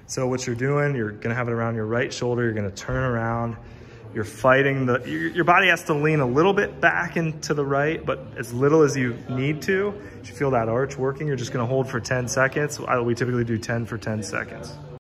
So what you're doing, you're gonna have it around your right shoulder, you're gonna turn around, you're fighting your body has to lean a little bit back into the right, but as little as you need to. If you feel that arch working, you're just gonna hold for 10 seconds. We typically do 10 for 10 seconds.